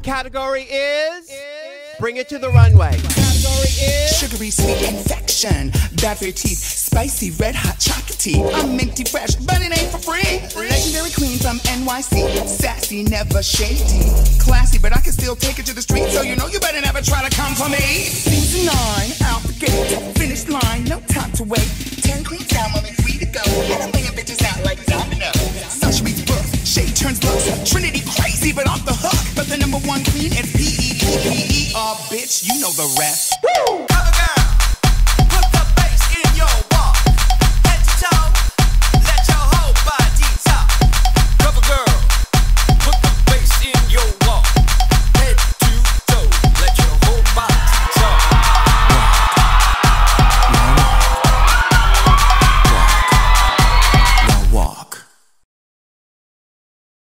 Category is Bring It to the Runway. Category is Sugary sweet infection, bad for your teeth, spicy red hot chocolatey. I'm minty fresh, but it ain't for free. Legendary queen from NYC, sassy, never shady. Classy, but I can still take it to the street, so you know you better never try to come for me. Season 9, out the gate, finish line, no time to wait. 10 queens down, mommy, free to go. And I'm laying bitches out like domino. Sunshine reads books, shade turns looks. Trinity crazy, but off the hook. But the number one queen is P-E-P-P-E. Oh, bitch, you know the rest.